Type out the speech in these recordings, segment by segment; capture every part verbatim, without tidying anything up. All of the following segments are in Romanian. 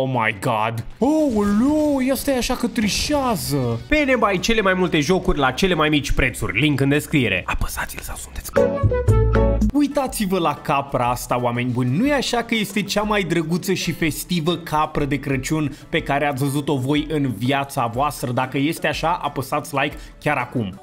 my god. Oh, leu, ia stai așa că trișează. Pe Nebai cele mai multe jocuri la cele mai mici prețuri. Link în descriere. Apăsați-l sau sunteți... Uitați-vă la capra asta, oameni buni. Nu e așa că este cea mai drăguță și festivă capră de Crăciun pe care ați văzut-o voi în viața voastră? Dacă este așa, apăsați like chiar acum.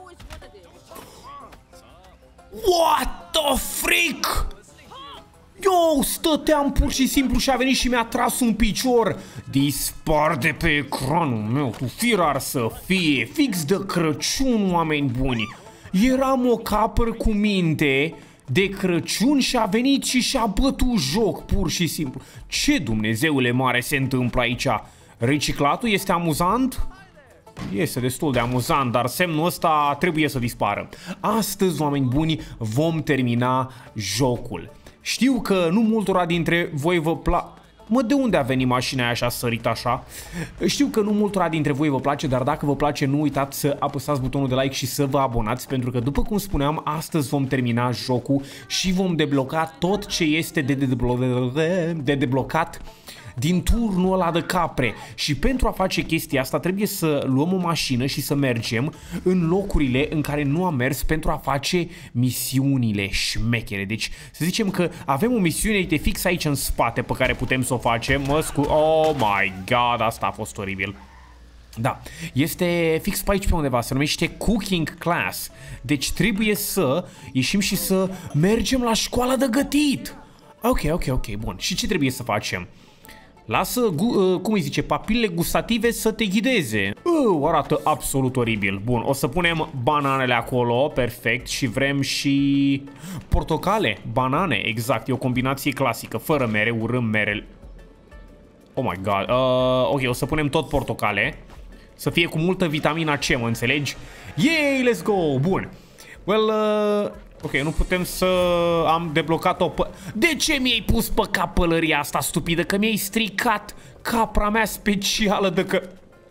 What the freak? Yo, stăteam pur și simplu și a venit și mi-a tras un picior. Dispar de pe ecranul meu, tu firar să fie. Fix de Crăciun, oameni buni. Eram o capră cu minte de Crăciun și a venit și și-a bătut joc, pur și simplu. Ce Dumnezeule mare se întâmplă aici? Reciclatul este amuzant? Este destul de amuzant, dar semnul ăsta trebuie să dispară. Astăzi, oameni buni, vom termina jocul. Știu că nu multora dintre voi vă place... Mă, de unde a venit mașina aia așa sărit așa? Știu că nu multora dintre voi vă place, dar dacă vă place, nu uitați să apăsați butonul de like și să vă abonați, pentru că, după cum spuneam, astăzi vom termina jocul și vom debloca tot ce este de, de, de, de deblocat din turnul ăla de capre. Și pentru a face chestia asta trebuie să luăm o mașină și să mergem în locurile în care nu am mers pentru a face misiunile șmechere. Deci să zicem că avem o misiune, uite, fix aici în spate pe care putem să o facem. Mă scu... Oh my god, asta a fost oribil. Da, este fix pe aici pe undeva, se numește Cooking Class. Deci trebuie să ieșim și să mergem la școala de gătit. Ok, ok, ok, bun. Și ce trebuie să facem? Lasă, uh, cum îi zice, papilele gustative să te ghideze. Uh, arată absolut oribil. Bun, o să punem bananele acolo, perfect. Și vrem și portocale, banane, exact. E o combinație clasică, fără mere, urâm merele. Oh my god. Uh, ok, o să punem tot portocale. Să fie cu multă vitamina C, mă înțelegi? Yay, let's go! Bun. Well, uh... ok, nu putem să am deblocat-o pe... De ce mi-ai pus pe cap pălăria asta stupidă? Că mi-ai stricat capra mea specială de că...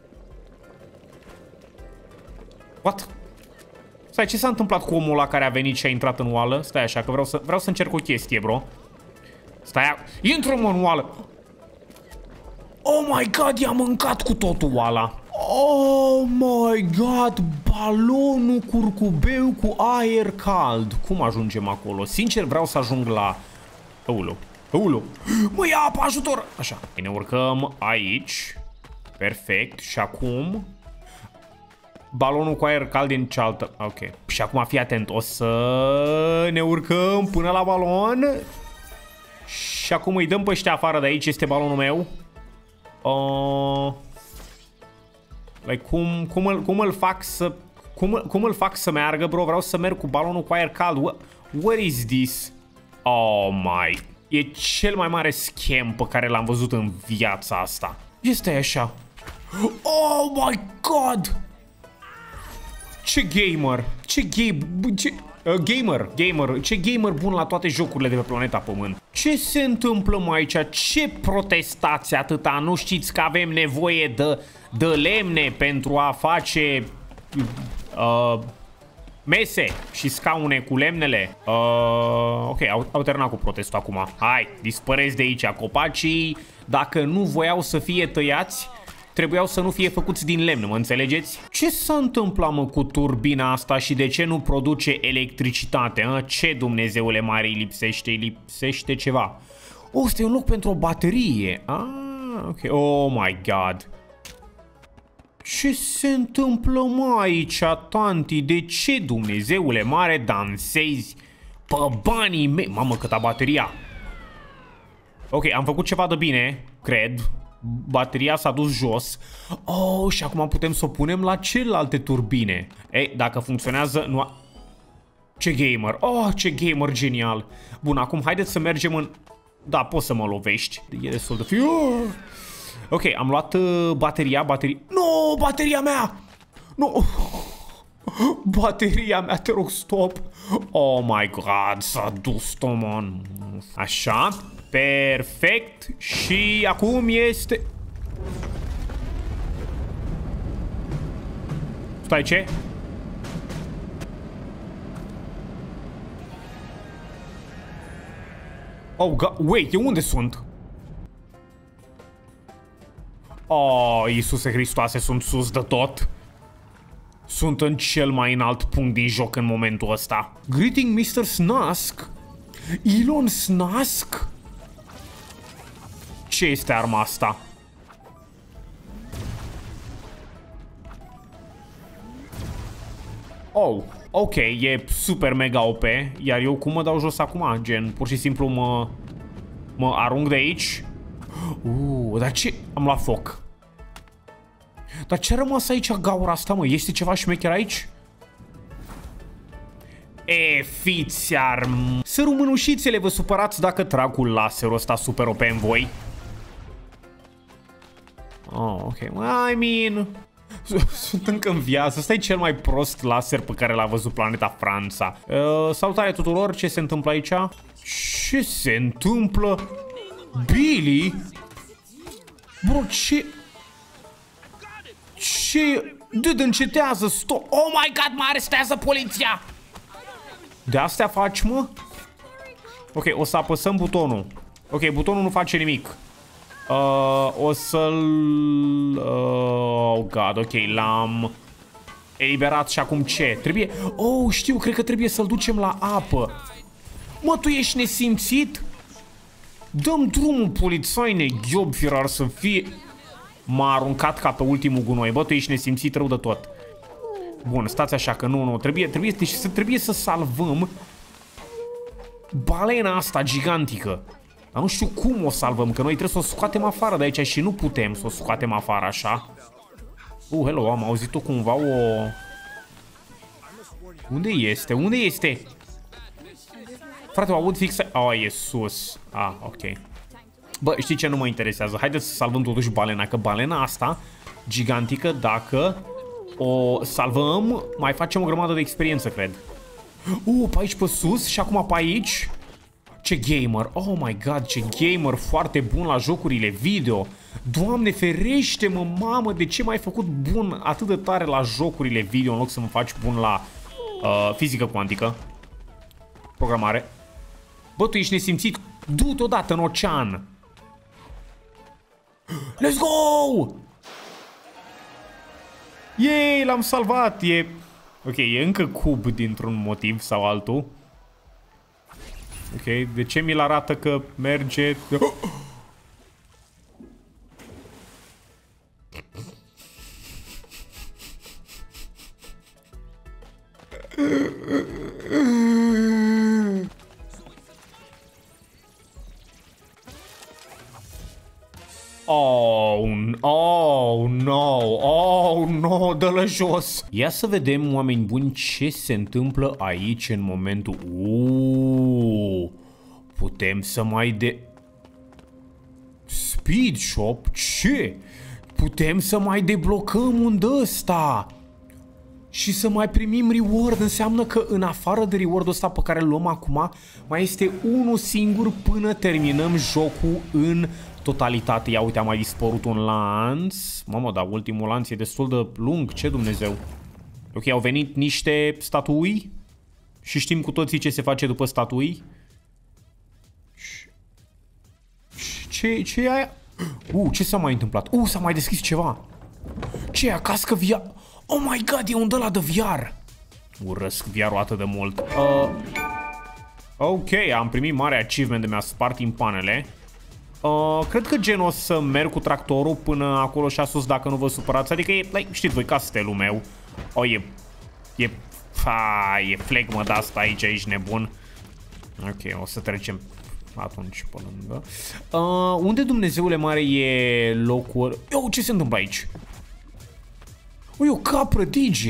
What? Stai, ce s-a întâmplat cu omul ăla care a venit și a intrat în oală? Stai așa, că vreau să, vreau să încerc o chestie, bro. Stai, intră-mă în oală. Oh my god, i-a mâncat cu totul oala. Oh my god, balonul curcubeu cu aer cald. Cum ajungem acolo? Sincer vreau să ajung la... Auleu, auleu. Mă, ia apă, ajutor! Așa, ne urcăm aici. Perfect, și acum... Balonul cu aer cald din cealaltă. Ok, și acum fii atent, o să ne urcăm până la balon. Și acum îi dăm pe ăștia afară de aici, este balonul meu. Uh... Like, cum, cum, îl, cum îl fac să cum, cum îl fac să meargă, bro? Vreau să merg cu balonul cu aer cald. What, what is this? Oh my. E cel mai mare scam pe care l-am văzut în viața asta. Este așa. Oh my god. Ce gamer. Ce game. Ce... Uh, gamer, gamer, ce gamer bun la toate jocurile de pe planeta Pământ. Ce se întâmplă mai aici? Ce protestați atâta? Nu știți că avem nevoie de, de lemne pentru a face uh, mese și scaune cu lemnele? Uh, ok, au, au terminat cu protestul acum. Hai, dispăreți de aici. Copacii, dacă nu voiau să fie tăiați, trebuiau să nu fie făcuți din lemn, mă înțelegeți? Ce s-a întâmplat, mă, cu turbina asta și de ce nu produce electricitate? A? Ce Dumnezeule mare îi lipsește? Îi lipsește ceva. O, ăsta e un loc pentru o baterie. Ah, ok. Oh my god. Ce se întâmplă, mă, aici, tanti? De ce, Dumnezeule mare, dansezi pe banii mei? Mamă, câta bateria. Ok, am făcut ceva de bine, cred. Bateria s-a dus jos. Oh, și acum putem să o punem la celelalte turbine. Ei, dacă funcționează, nu... Ce gamer. Oh, ce gamer genial. Bun, acum haideți să mergem în... Da, poți să mă lovești. E destul de fiu. Ok, am luat uh, bateria, bateria... Nu, bateria mea! Nu! Bateria mea, te rog, stop! Oh my god, s-a dus-o, man. Așa, perfect. Și acum este... Stai, ce? Oh, god, wait, eu unde sunt? Oh, Iisuse Hristoase, sunt sus de tot. Sunt în cel mai înalt punct din joc în momentul ăsta. Greeting mister Snask? Elon Snask? Ce este arma asta? Oh, ok, e super mega O P. Iar eu cum mă dau jos acum? Gen, pur și simplu mă... Mă arunc de aici? Uh, dar ce... Am luat foc. Dar ce a rămas aici gaura asta, mă? Este ceva șmecher aici? E, fiți arm... Sărumânușițele, vă supărați dacă trag cu laserul ăsta super O P în voi? Oh, ok. I mean... Sunt încă în viață. Ăsta e cel mai prost laser pe care l-a văzut planeta Franța. Uh, salutare tuturor, ce se întâmplă aici? Ce se întâmplă? Billy? Bro, ce... Ce... Dude, încetează, stop! Oh my god, mă arestează poliția! De astea faci, mă? Ok, o să apăsăm butonul. Ok, butonul nu face nimic. Uh, o să-l... Uh, oh god, ok, l-am eliberat și acum ce? Trebuie... Oh, știu, cred că trebuie să-l ducem la apă. Mă, tu ești nesimțit? Dăm drumul, polițaine, ghiob firar să fie... M-a aruncat ca pe ultimul gunoi. Bă, tu ești nesimțit rău de tot. Bun, stați așa că nu, nu, trebuie, trebuie, deci, să, trebuie să salvăm balena asta gigantică. Dar nu știu cum o salvăm, că noi trebuie să o scoatem afară de aici și nu putem să o scoatem afară așa. Uh, hello, am auzit-o cumva o... Unde este? Unde este? Frate, o aud fix... Oh, e sus. Ah, ok. Bă, știi ce nu mă interesează? Haideți să salvăm totuși balena, că balena asta gigantică, dacă o salvăm, mai facem o grămadă de experiență, cred. Uh, pe aici pe sus și acum pe aici. Ce gamer, oh my god, ce gamer foarte bun la jocurile video. Doamne ferește-mă, mamă, de ce m-ai făcut bun atât de tare la jocurile video în loc să mă faci bun la uh, fizică cuantică? Programare. Bă, tu ești nesimțit, du-te odată în ocean. Let's go! Yay, l-am salvat, e... Ok, e încă cub dintr-un motiv sau altul. Ok, de ce mi-l arată că merge... Oh, oh, no, oh, no, dă-l jos. Ia să vedem, oameni buni, ce se întâmplă aici în momentul... Uuuu, putem să mai de... Speed Shop? Ce? Putem să mai deblocăm un ăsta și să mai primim reward. Înseamnă că în afară de reward-ul ăsta pe care îl luăm acum, mai este unul singur până terminăm jocul în totalitate. Ia uite, a mai dispărut un lanț. Mamă, dar ultimul lanț e destul de lung. Ce Dumnezeu. Ok, au venit niște statui și știm cu toții ce se face după statui. Ce, ce e aia? Uh, ce s-a mai întâmplat? Uh, s-a mai deschis ceva. Ce e aia? Cască V R? Oh my god, e un ăla de V R. Urăsc V R-ul atât de mult. Uh, ok, am primit mare achievement de mi-a spart impanele. Uh, cred că gen o să merg cu tractorul până acolo și sus dacă nu vă supărați. Adică e, like, știți voi, castelul meu. Oh, e... E... Fa, e flegmă de asta aici, ești nebun. Ok, o să trecem atunci pe lângă. Uh, unde Dumnezeule mare e locul... Eu, ce se întâmplă aici? O, e o capră D J.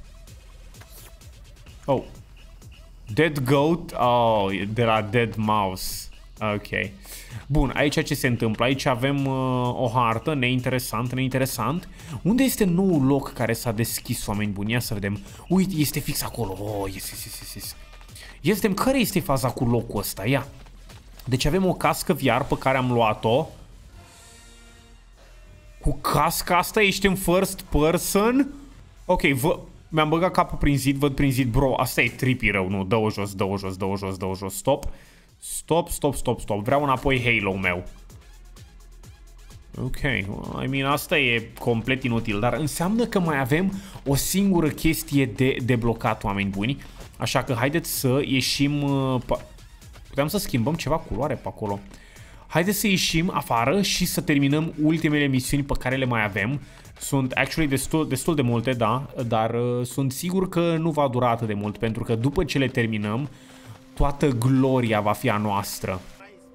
Oh. Dead Goat. Oh, de la Dead Mouse. Ok. Bun, aici ce se întâmplă? Aici avem uh, o hartă, neinteresant, neinteresant. Unde este noul loc care s-a deschis, oameni buni? Ia să vedem. Uite, este fix acolo. Oh, yes, yes, yes, yes. Ia să vedem care este faza cu locul ăsta. Ia. Deci avem o cască V R pe care am luat-o. Cu casca asta ești în first person? Ok, vă... mi-am băgat capul prin zid, văd prin zid. Bro, asta e trippy rău, nu? Dă-o jos, dă-o jos, dă-o jos, dă-o jos, stop. Stop, stop, stop, stop. Vreau înapoi Halo-ul meu. Ok, I mean, asta e complet inutil, dar înseamnă că mai avem o singură chestie de deblocat, oameni buni. Așa că haideți să ieșim... Puteam să schimbăm ceva culoare pe acolo. Haideți să ieșim afară și să terminăm ultimele misiuni pe care le mai avem. Sunt actually destul, destul de multe, da, dar uh, sunt sigur că nu va dura atât de mult, pentru că după ce le terminăm, toată gloria va fi a noastră.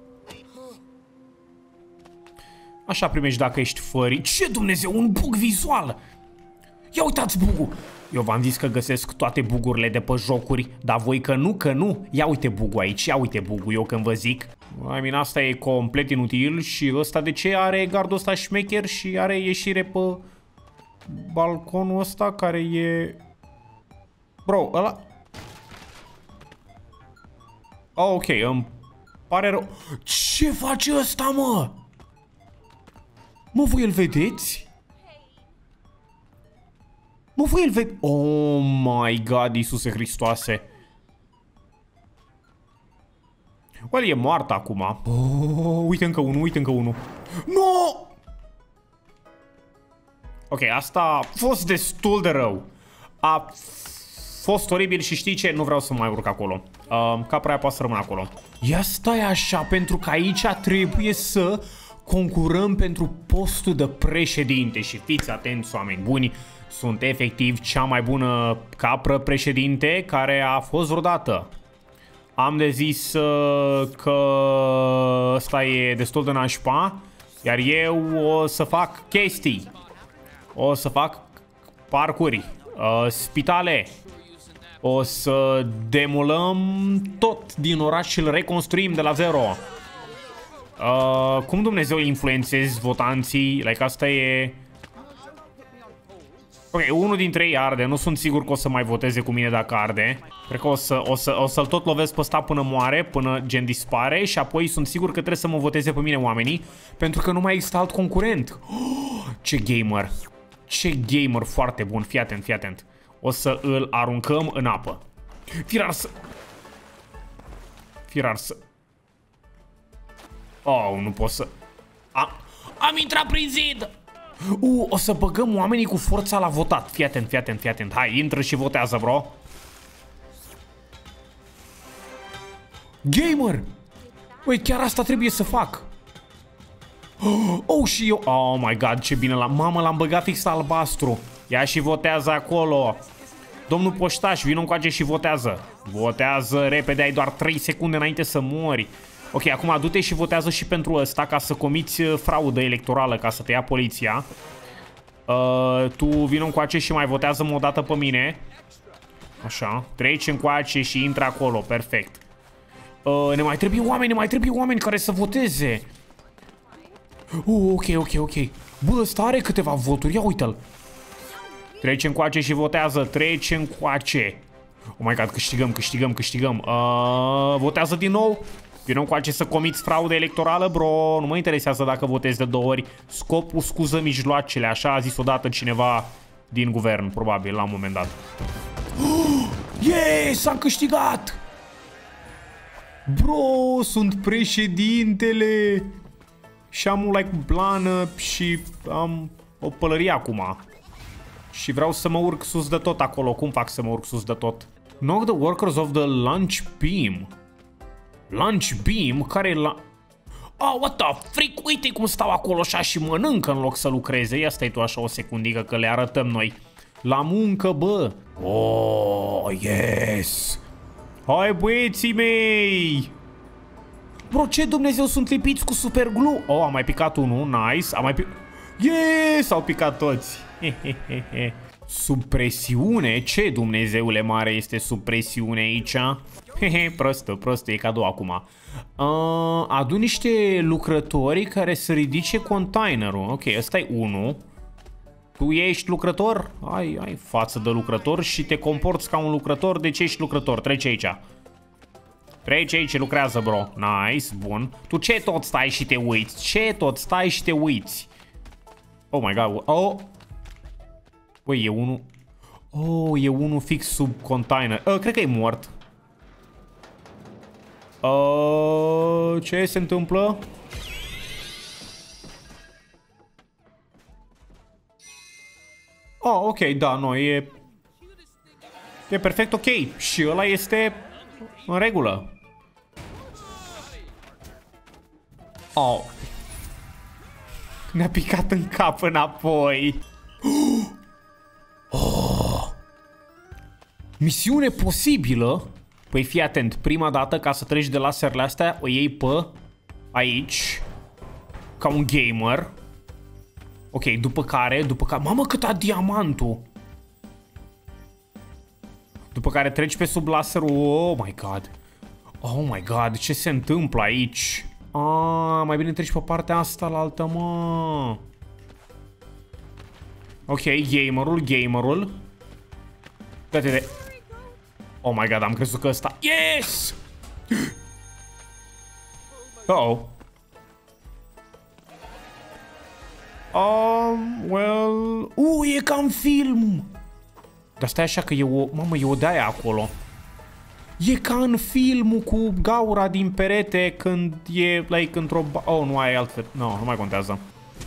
Așa primești dacă ești furry. Ce Dumnezeu, un bug vizual! Ia uitați bugul! Eu v-am zis că găsesc toate bugurile de pe jocuri, dar voi că nu, că nu. Ia uite bugul aici, ia uite bugul, eu când vă zic. I mean, asta e complet inutil și ăsta de ce are gardul ăsta șmecher și are ieșire pe balconul ăsta care e... Bro, ăla... Oh, ok, îmi pare rău. Ce face ăsta, mă? Mă, voi îl vedeți? Mă, voi îl vedeți? Oh my God, Iisuse Hristoase. Well, e moartă acum. Oh, uite încă unul, uite încă unul. No! Ok, asta a fost destul de rău. A fost oribil și știi ce? Nu vreau să mai urc acolo. Uh, capra aia poate să rămână acolo. Ia stai așa, pentru că aici trebuie să concurăm pentru postul de președinte. Și fiți atenți, oameni buni, sunt efectiv cea mai bună capră președinte care a fost vreodată. Am de zis uh, că ăsta e destul de nașpa, iar eu o să fac chestii. O să fac parcuri, uh, spitale. O să demolăm tot din oraș și îl reconstruim de la zero. Uh, cum Dumnezeu influențezi votanții? Like, asta e... Ok, unul dintre ei arde. Nu sunt sigur că o să mai voteze cu mine dacă arde. Cred că o să, o să, o să-l tot lovesc pe ăsta până moare, până gen dispare. Și apoi sunt sigur că trebuie să mă voteze pe mine oamenii, pentru că nu mai există alt concurent. Oh, ce gamer! Ce gamer foarte bun. Fii atent, fii atent. O să îl aruncăm în apă. Firar să... Firar să... Oh, nu pot să... A... Am intrat prin zid! Uh, o să băgăm oamenii cu forța la votat. Fii atent, fii atent, fii atent. Hai, intră și votează, bro. Gamer! Băi, chiar asta trebuie să fac. Oh, și eu... Oh my God, ce bine l-am... Mamă, l-am băgat fix albastru. Ia și votează acolo. Domnul poștaș, vină încoace și votează. Votează repede, ai doar trei secunde înainte să mori. Ok, acum du-te și votează și pentru ăsta ca să comiți fraudă electorală, ca să te ia poliția. Uh, tu vină încoace și mai votează-mă o dată pe mine. Așa, treci încoace și intră acolo, perfect. Uh, ne mai trebuie oameni, ne mai trebuie oameni care să voteze. Uh, ok, ok, ok. Bă, ăsta are câteva voturi, ia uite-l. Treci încoace și votează, treci încoace. Oh my God, câștigăm, câștigăm, câștigăm. Uh, votează din nou. Vină încoace să comiți fraudă electorală, bro. Nu mă interesează dacă votezi de două ori. Scopul scuză mijloacele, așa a zis odată cineva din guvern, probabil, la un moment dat. Oh, yes, am câștigat! Bro, sunt președintele. Și am un like blană și am o pălărie acum. Și vreau să mă urc sus de tot acolo. Cum fac să mă urc sus de tot? Knock the workers of the lunch beam. Lunch beam? Care e la... Oh, what the freak? Uite cum stau acolo așa și mănâncă în loc să lucreze. Ia stai tu așa o secundică că le arătăm noi. La muncă, bă. Oh, yes. Hai, băieții mei. Bro, ce Dumnezeu, sunt lipiți cu super glue? Oh, a mai picat unul, nice. A mai picat... Yes, au picat toți. Sub presiune? Ce Dumnezeule mare este sub presiune aici? Hehe, prostă, prostă, e cadou acum. Uh, adu niște lucrători care să ridice containerul. Ok, ăsta e unul. Tu ești lucrător? Ai, ai față de lucrător și te comporți ca un lucrător. De ce ești lucrător? Treci aici. Treci aici, lucrează, bro. Nice, bun. Tu ce tot stai și te uiți? Ce tot stai și te uiți? Oh my God. Oh. Băi, e unul... Oh, e unul fix sub container. Uh, cred că e mort. Uh, ce se întâmplă? Oh, ok, da, nu, e... E perfect ok. Și ăla este în regulă. Oh. Ne-a picat în cap înapoi. Oh. Misiune posibilă? Păi fii atent, prima dată ca să treci de laserele astea, o iei pe aici, ca un gamer. Ok, după care, după care, mamă cât a diamantul. După care treci pe sub laserul, oh my god. Oh my god, ce se întâmplă aici? Ah, mai bine treci pe partea asta la altă, mă. Ok, gamerul, gamerul. Dă-te de... Oh my god, am crezut că ăsta... Yes! Uh-oh. Um, well... Uh, e ca în film! Dar stai așa că e o... Mamă, e o de-aia acolo. E ca în filmul cu gaura din perete când e, like, într-o... Oh, nu ai altfel. Nu, no, nu mai contează.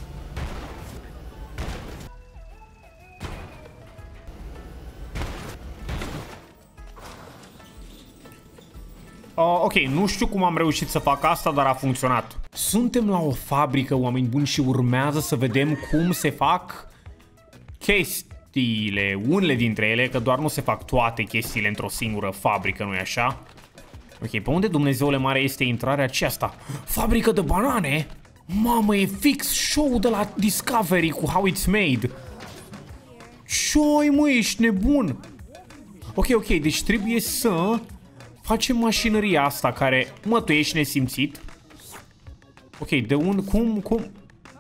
Uh, ok, nu știu cum am reușit să fac asta, dar a funcționat. Suntem la o fabrică, oameni buni, și urmează să vedem cum se fac chestiile, unele dintre ele, că doar nu se fac toate chestiile într-o singură fabrică, nu-i așa? Ok, pe unde Dumnezeule mare este intrarea aceasta? Fabrică de banane? Mamă, e fix show de la Discovery cu How It's Made. Ce-ai, mă, ești nebun? Ok, ok, deci trebuie să... facem mașinăria asta care, mă, tu ești nesimțit. Ok, de un, cum, cum?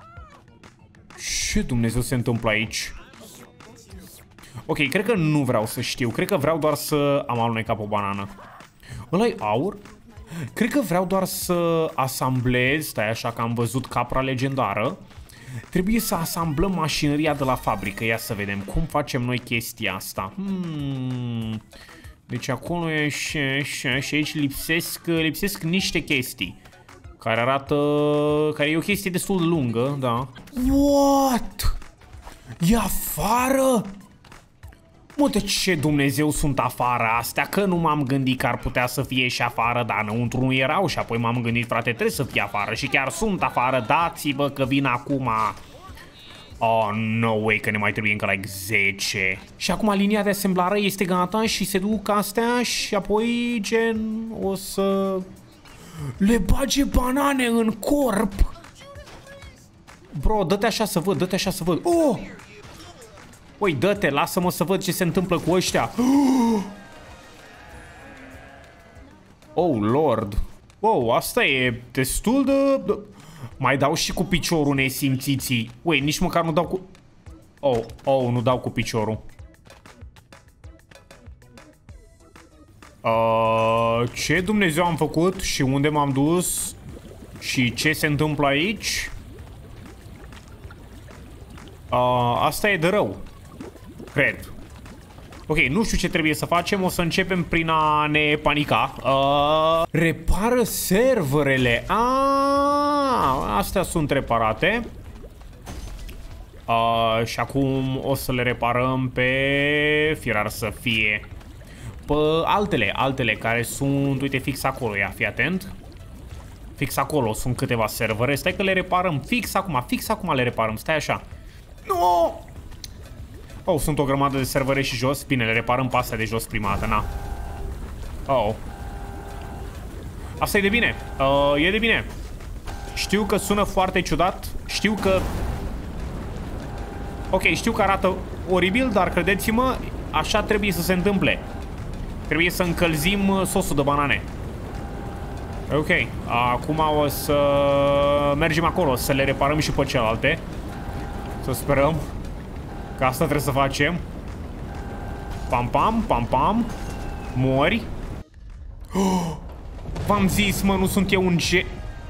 Ce Dumnezeu se întâmplă aici? Ok, cred că nu vreau să știu. Cred că vreau doar să... Am alunecat pe o banană. Ăla-i aur? Cred că vreau doar să asamblez. Stai așa că am văzut capra legendară. Trebuie să asamblăm mașinăria de la fabrică. Ia să vedem cum facem noi chestia asta. Hmm... Deci acolo e și, și, și aici lipsesc, lipsesc niște chestii care arată, care e o chestie destul de lungă, da. What? E afară? Mă, de ce Dumnezeu sunt afară astea? Că nu m-am gândit că ar putea să fie și afară, dar înăuntru nu erau și apoi m-am gândit, frate, trebuie să fie afară și chiar sunt afară, dați-vă că vin acum. Oh, no way, că ne mai trebuie încă like zece. Și acum linia de asemblare este gata și se duc astea și apoi gen o să le bage banane în corp. Bro, dă-te așa să văd, dă-te așa să văd. Oh! Ui, dă-te, lasă-mă să văd ce se întâmplă cu ăștia. Oh, Lord. Wow, asta e destul de... Mai dau și cu piciorul nesimțiții. Ui, nici măcar nu dau cu... Oh, oh, nu dau cu piciorul. Uh, ce Dumnezeu am făcut și unde m-am dus și ce se întâmplă aici? Uh, asta e de rău. Cred. Ok, nu știu ce trebuie să facem. O să începem prin a ne panica. Uh, repară serverele. Ah, astea sunt reparate. Uh, și acum o să le reparăm pe... Firar să fie. Pe altele, altele care sunt... Uite, fix acolo, ia, fii atent. Fix acolo sunt câteva servere. Stai că le reparăm fix acum, fix acum le reparăm. Stai așa. Nu! Oh, sunt o grămadă de servere și jos. Bine, le reparăm pe astea de jos prima dată, na. Oh. Asta e de bine. Uh, e de bine. Știu că sună foarte ciudat. Știu că... Ok, știu că arată oribil, dar credeți-mă, așa trebuie să se întâmple. Trebuie să încălzim sosul de banane. Ok, acum o să mergem acolo, să le reparăm și pe celelalte. Să sperăm că asta trebuie să facem. Pam, pam, pam, pam. Mori. Oh, v-am zis, mă, nu sunt eu un ge...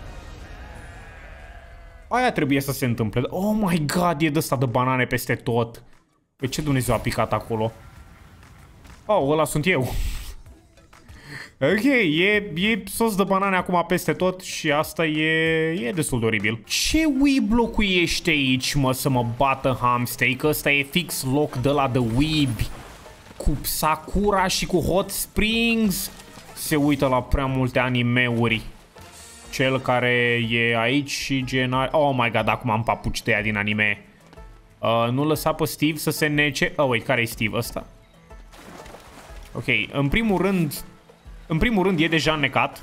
Aia trebuie să se întâmple. Oh my god, e de ăsta de banane peste tot. Pe ce Dumnezeu a picat acolo? Oh, ăla sunt eu. Ok, e, e sos de banane acum peste tot și asta e, e destul de oribil. Ce weeb locuiește aici, mă, să mă bată hamstei? Că ăsta e fix loc de la de weeb. Cu Sakura și cu Hot Springs. Se uită la prea multe animeuri. Cel care e aici și gen... Oh my god, acum am papuci de aia din anime. Uh, nu lăsa pe Steve să se nece... Oh, wait, care e Steve ăsta? Ok, în primul rând... În primul rând e deja înnecat.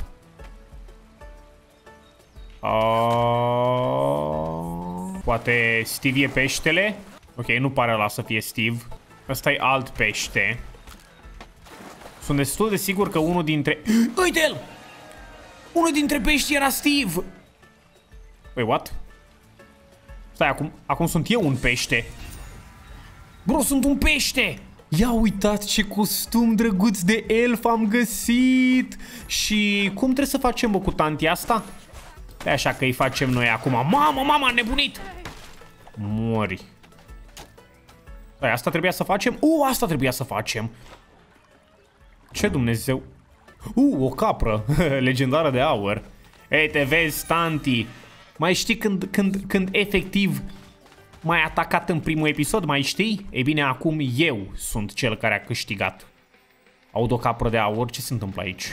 Uh, poate Steve e peștele? Ok, nu pare ăla să fie Steve. Ăsta e alt pește. Sunt destul de sigur că unul dintre... Uite-l! Unul dintre pești era Steve! Wait, what? Stai, acum, acum sunt eu un pește. Bro, sunt un pește! Ia uitați ce costum drăguț de elf am găsit! Și cum trebuie să facem, bă, cu tantia asta? E așa că îi facem noi acum. Mamă, mamă, am nebunit! Mori. Păi, asta trebuia să facem? Uh, asta trebuia să facem. Ce Dumnezeu? Uh, o capră. Legendară de aur. Ei, te vezi, tanti. Mai știi când, când, când efectiv m-ai atacat în primul episod, mai știi? Ei bine, acum eu sunt cel care a câștigat. Aud o capră de aur, ce se întâmplă aici?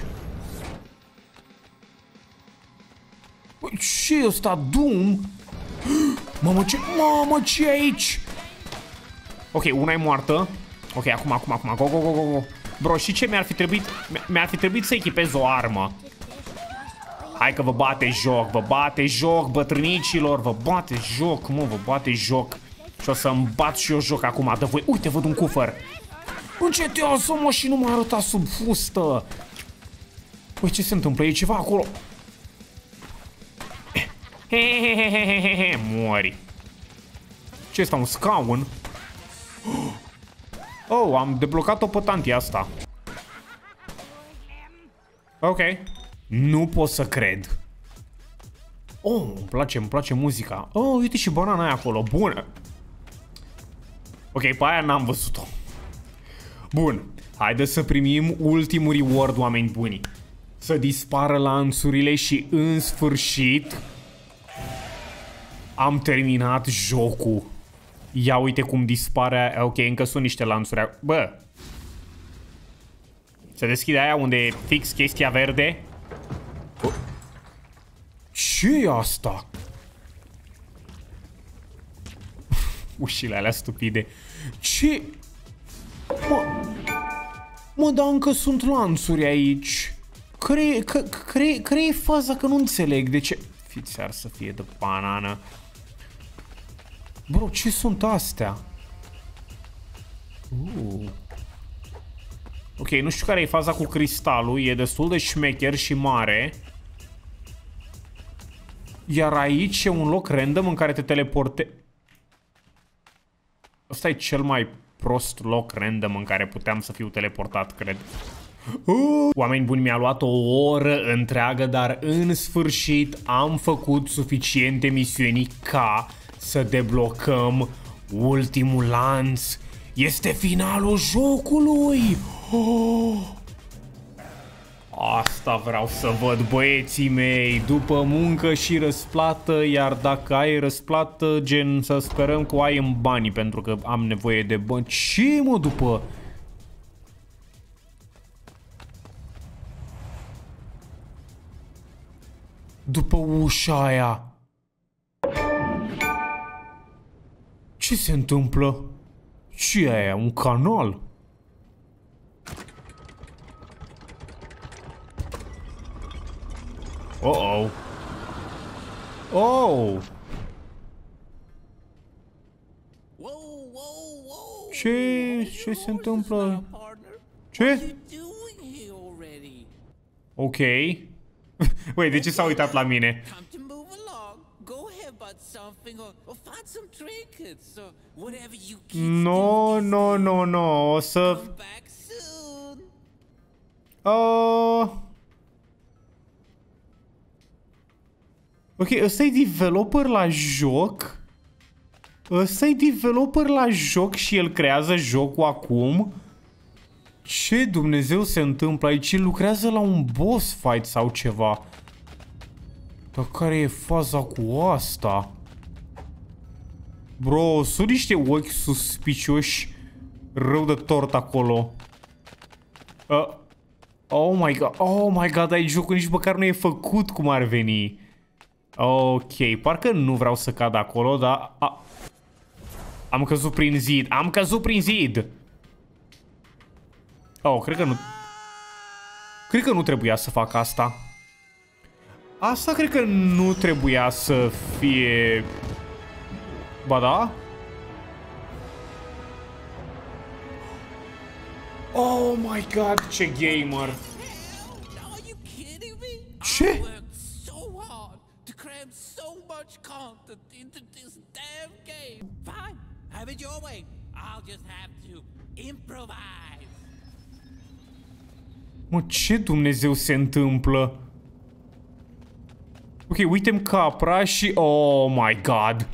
Ce e ăsta? Doom? Mamă, ce... Mamă, ce e aici? Ok, una e moartă. Ok, acum, acum, acum, go, go, go, go. Bro, și ce mi-ar fi trebuit? Mi-ar fi trebuit să echipez o armă. Hai că vă bate joc, vă bate joc, bătrânicilor, vă bate joc, mă, vă bate joc. Și o să-mi bat și eu joc acum de voi. Uite, văd un cufăr. Încetează, mă, și nu m-a arătat sub fustă. Păi, ce se întâmplă? E ceva acolo. Hehehehehehe, mori. Ce este un scaun? Oh, am deblocat-o pe tantia asta. Ok. Nu pot să cred. Oh, îmi place, îmi place muzica. Oh, uite și banana aia acolo, bună. Ok, pe aia n-am văzut-o. Bun, haideți să primim ultimul reward, oameni buni. Să dispară lanțurile și în sfârșit am terminat jocul. Ia uite cum dispare. Ok, încă sunt niște lanțuri. Bă, se deschide aia unde e fix chestia verde. Ce e asta? Ușile alea stupide. Ce? Mă, mă, dar încă sunt lanțuri aici. Care, care, care e faza că nu înțeleg de ce? Fiți ar să fie de banană. Bro, ce sunt astea? Uh. Ok, nu știu care e faza cu cristalul. E destul de șmecher și mare. Iar aici e un loc random în care te teleporte... Ăsta e cel mai prost loc random în care puteam să fiu teleportat, cred. Uh. Oameni buni, mi-a luat o oră întreagă, dar în sfârșit am făcut suficiente misiuni ca să deblocăm ultimul lanț. Este finalul jocului! Oh! Asta vreau să văd, băieții mei, după muncă și răsplată, iar dacă ai răsplată, gen, să sperăm că o ai în bani, pentru că am nevoie de bani. Ce, mă, după... După ușa aia? Ce se întâmplă? Ce e aia? Un canal? Oh-oh. Oh! Ce? Ce se întâmplă? Ce? Ok. Uite, de ce s-a uitat la mine? No, no, no, no. O să... Uh... Ok, ăsta e developer la joc. Ăsta e developer la joc și el creează jocul acum. Ce Dumnezeu se întâmplă aici? Lucrează la un boss fight sau ceva. Dar care e faza cu asta? Bro, sunt niște ochi suspicioși rău de tort acolo. Uh, oh my god, oh my god, aici jocul nici măcar nu e făcut cum ar veni. Ok, parcă nu vreau să cad acolo, dar... A, am căzut prin zid, am căzut prin zid! Oh, cred că nu... Cred că nu trebuia să fac asta. Asta cred că nu trebuia să fie... Ba da? Oh my god, ce gamer! Ce? Mă, ce Dumnezeu se întâmplă? Ok, uite-mi capra și... Oh my god!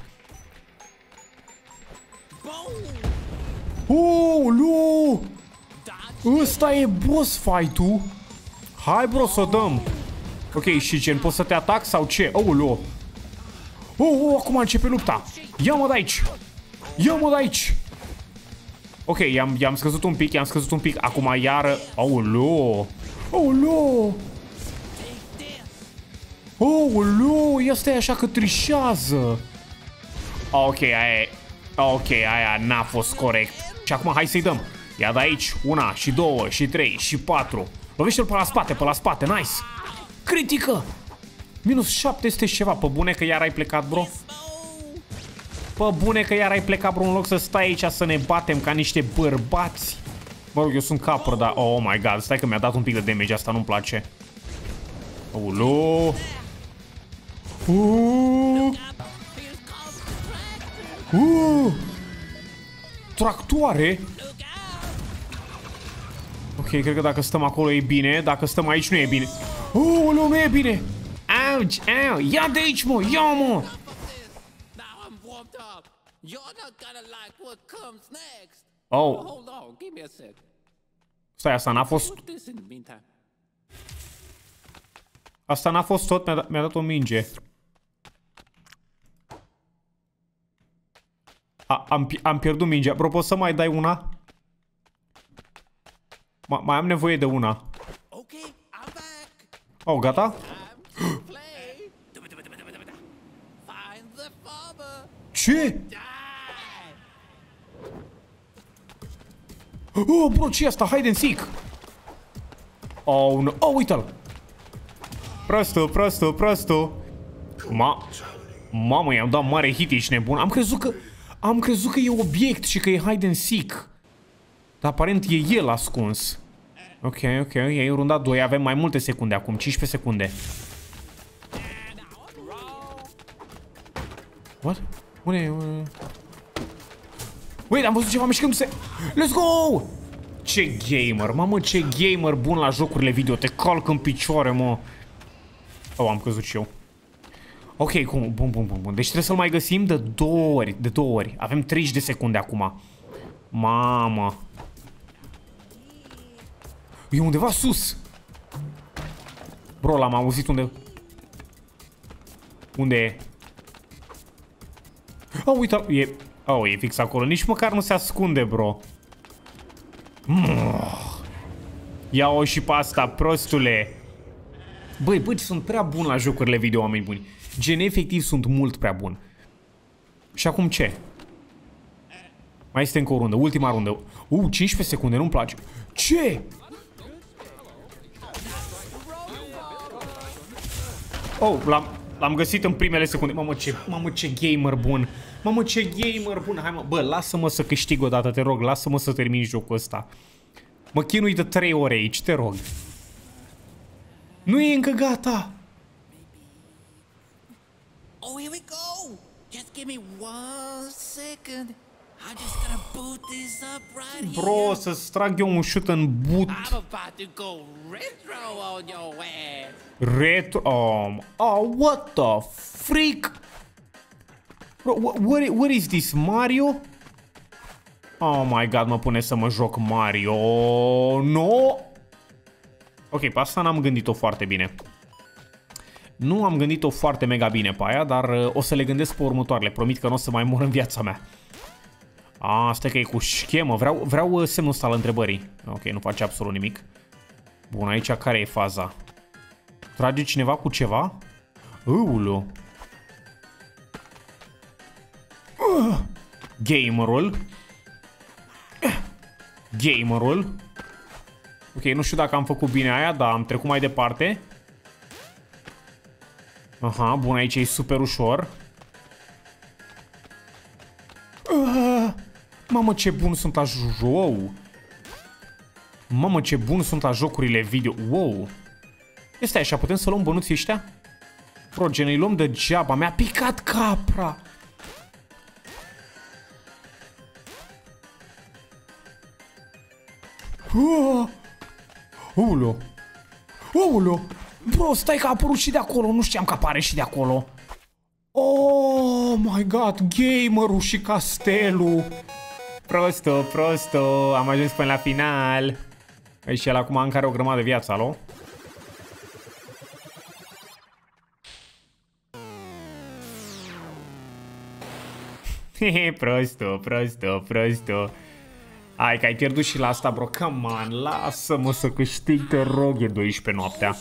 Oh, lu! Ăsta e boss fight-ul? Hai, bro, să o dăm! Ok, și gen, poți să te atac sau ce? Oh, lu! Oh, oh, acum începe lupta! Ia-mă de aici! Ia-mă de aici! Ok, i-am scăzut un pic, i-am scăzut un pic. Acum iară... Oh, lu! Oh, lu! Oh, lu! Ia stai așa că trișează! Ok, aia e... Ok, aia n-a fost corect. Și acum hai să-i dăm. Ia de aici, una, și două, și trei, și patru. Lovește-l pe la spate, pe la spate, nice. Critică! Minus șapte sute și ceva. Pe bune că iar ai plecat, bro? Pe bune că iar ai plecat, bro, în loc să stai aici să ne batem ca niște bărbați. Mă rog, eu sunt capră, dar... Oh my god, stai că mi-a dat un pic de damage, asta nu-mi place. Ulu! Uuuu! Uuuu! Tractoare? Ok, cred că dacă stăm acolo e bine. Dacă stăm aici nu e bine. Oh, nu e bine. Auci, au, ia de aici, mă, ia, mă. Oh. Stai, asta n-a fost... Asta n-a fost tot, mi-a dat, mi-a dat o minge. A, am, am pierdut mingea. Bro, poți să mai dai una? Ma, mai am nevoie de una. Oh, gata? Ce? Oh, bro, ce e asta? Hide and seek. Oh, no. Oh, uite-l. Prosto, prosto, prosto. Ma... Mamă, i-am dat mare hit, ești nebun. Am crezut că... Am crezut că e obiect și că e hide and seek. Dar aparent e el ascuns. Ok, ok, e runda doi. Avem mai multe secunde acum, cincisprezece secunde. What? Unde? Wait, am văzut ceva mișcându-se. Let's go! Ce gamer, mamă, ce gamer bun la jocurile video. Te calc în picioare, mă. Oh, am căzut și eu. Ok, cum? Bun, bun, bun, bun. Deci trebuie să-l mai găsim de două ori. De două ori. Avem treizeci de secunde acum. Mamă. E undeva sus. Bro, l-am auzit unde... Unde e? Oh, uite, e... Oh, e fix acolo. Nici măcar nu se ascunde, bro. Ia-o și pe asta, prostule. Băi, băi, sunt prea bun la jocurile video, oameni buni. Gen, efectiv, sunt mult prea bun. Și acum ce? Mai este încă o rundă, ultima rundă. Uh, cincisprezece secunde, nu-mi place. Ce? Oh, l-am găsit în primele secunde. Mamă, ce, mamă, ce gamer bun. Mamă, ce gamer bun. Hai, mă, bă, lasă-mă să câștig odată, te rog. Lasă-mă să termin jocul ăsta. Mă chinui de trei ore aici, te rog. Nu e încă gata. Oh, here we go. Just give me one second. I'm just gonna boot this up right here. Bro, să-ți trag eu un shoot în boot. I'm about to go retro on your ass. Retro? Oh, oh, what the freak? Bro, what, what is this, Mario? Oh my god, mă pune să mă joc Mario. No! Ok, pe asta n-am gândit-o foarte bine. Nu am gândit-o foarte mega bine pe aia, dar uh, o să le gândesc pe următoarele. Promit că nu o să mai mor în viața mea. Asta că e cu schemă. Vreau, vreau uh, semnul ăsta al întrebării. Ok, nu face absolut nimic. Bun, aici care e faza? Trage cineva cu ceva? Ulu. Uh, gamerul. Uh, gamerul. Ok, nu știu dacă am făcut bine aia, dar am trecut mai departe. Aha, bun, aici e super ușor. Uh, mamă, ce bun sunt a wow. Mamă, ce bun sunt a jocurile video. Wow. Este așa, putem să luăm bănuții ăștia? Progen, îi luăm degeaba. Mi-a picat capra. Uh, Ulu. Ulu. Bro, stai că a apărut și de acolo. Nu știam că apare și de acolo. Oh my god, gamerul și castelul. Prosto, prosto. Am ajuns până la final. Și el acum încă are o grămadă de viață, alo? Hehe, prosto, prosto, prosto. Hai că ai pierdut și la asta, bro. Come on, lasă-mă să câștig, te rog. E douăsprezece noaptea.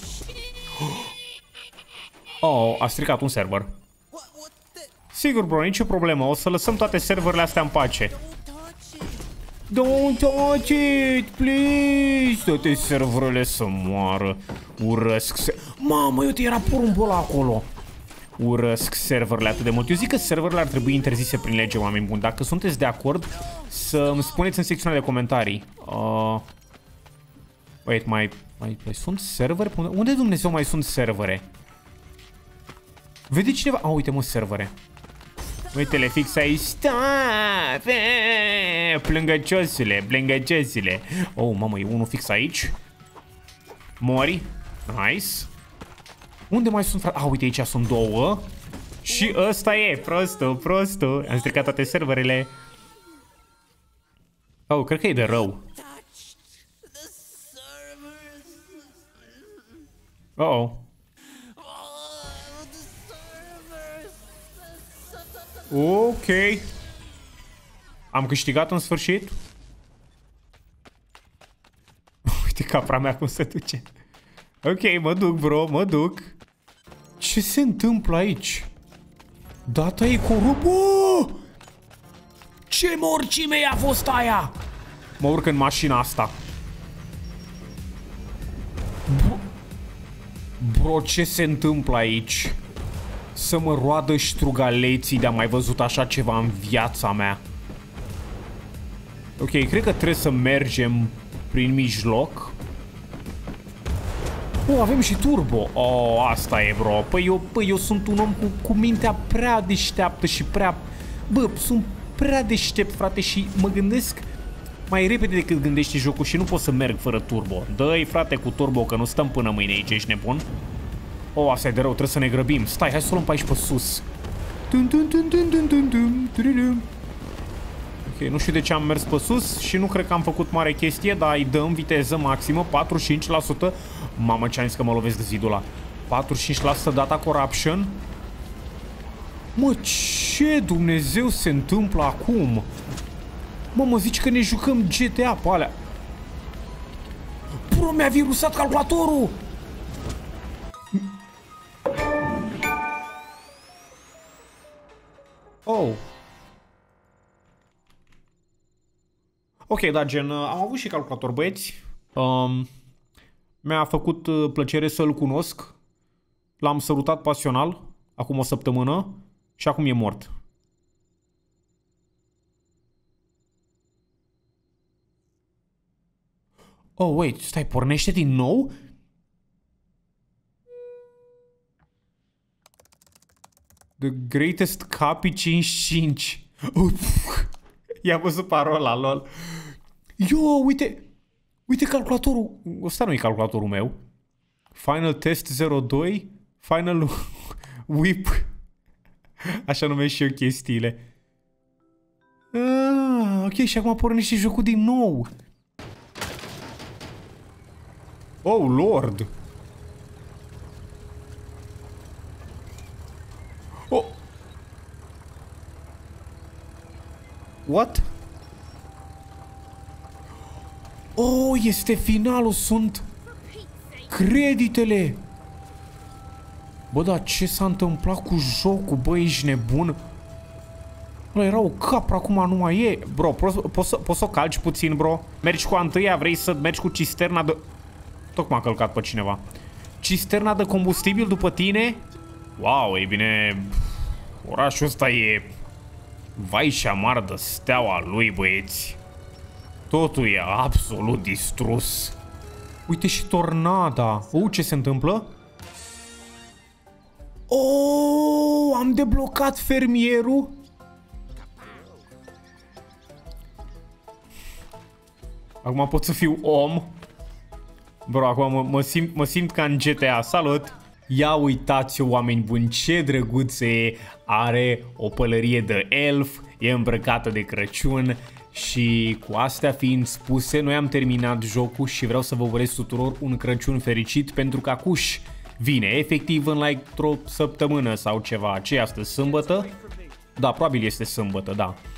Oh, a stricat un server. Sigur, bro, nicio problemă. O să lăsăm toate serverele astea în pace. Don't touch it, please. Toate serverele să moară. Urăsc se... Mamă, uite, era porumbul ăla acolo. Urăsc serverele atât de mult. Eu zic că serverele ar trebui interzise prin lege, oameni buni. Dacă sunteți de acord, să îmi spuneți în secțiunea de comentarii. Uh... Wait, mai, mai, mai sunt servere? Unde Dumnezeu mai sunt servere? Vede cineva? Ah, uite, mă, servere. Uite-le fix aici. Stop! Plângăciosule, plângăciosule. Oh, mamă, e unul fix aici. Mori. Nice. Unde mai sunt, frate? Ah, uite, aici sunt două. Și ăsta e, prosto, prosto. Am stricat toate serverele. Oh, cred că e de rău. Uh oh. Ok. Am câștigat în sfârșit. Uite capra mea cum se duce. Ok, mă duc, bro, mă duc. Ce se întâmplă aici? Data e corupt. Oh! Ce morcime a fost aia? Mă urc în mașina asta. Bro, bro, ce se întâmplă aici? Să mă roadă ștrugaleții de-am mai văzut așa ceva în viața mea. Ok, cred că trebuie să mergem prin mijloc. Oh, avem și turbo. Oh, asta e, bro. Păi eu, păi eu sunt un om cu, cu mintea prea deșteaptă și prea... Bă, sunt prea deștept, frate, și mă gândesc mai repede decât gândește jocul și nu pot să merg fără turbo. Dă-i, frate, cu turbo, că nu stăm până mâine aici, ești nebun? Oh, asta e de rău, trebuie să ne grăbim. Stai, hai să o luăm pe aici pe sus. Ok, nu știu de ce am mers pe sus și nu cred că am făcut mare chestie, dar îi dăm viteză maximă, patruzeci și cinci la sută. Mamă, ce am zis că mă lovesc de zidul ăla. patruzeci și cinci la sută data corruption. Mă, ce Dumnezeu se întâmplă acum? Mă, mă zici că ne jucăm G T A pe alea. Bro, mi-a virusat calculatorul! Oh. Ok, da, gen, am avut și calculator, băieți. Um, Mi-a făcut uh, plăcere să-l cunosc. L-am sărutat pasional acum o săptămână și acum e mort. Oh, wait, stai, pornește din nou? The Greatest Copy cincizeci și cinci. I-a văzut parola, lol. Yo, uite. Uite calculatorul. Ăsta nu e calculatorul meu. Final Test zero doi. Final Whip. Așa numesc și eu chestiile. Ah, Ok, și acum pornește jocul din nou. Oh, Lord. Oh. What? Oh, este finalul, sunt creditele. Bă, dar ce s-a întâmplat cu jocul? Bă, ești nebun? Bă, era o capră, acum nu mai e. Bro, poți po să o calci puțin, bro? Mergi cu a întâia, vrei să mergi cu cisterna de... Tocmai a călcat pe cineva. Cisterna de combustibil după tine? Wow, e bine... Orașul ăsta e... Vai și amar de steaua lui, băieți. Totul e absolut distrus. Uite și tornada. Uh, ce se întâmplă? Oh, am deblocat fermierul. Acum pot să fiu om. Bro, acum mă, mă, simt, mă simt ca în G T A. Salut! Ia uitați-o, oameni buni, ce drăguță e. Are o pălărie de elf, e îmbrăcată de Crăciun. Și cu astea fiind spuse, noi am terminat jocul și vreau să vă urez tuturor un Crăciun fericit, pentru că acuș vine efectiv în like o săptămână sau ceva. Ce e astăzi? Sâmbătă? Da, probabil este sâmbătă, da.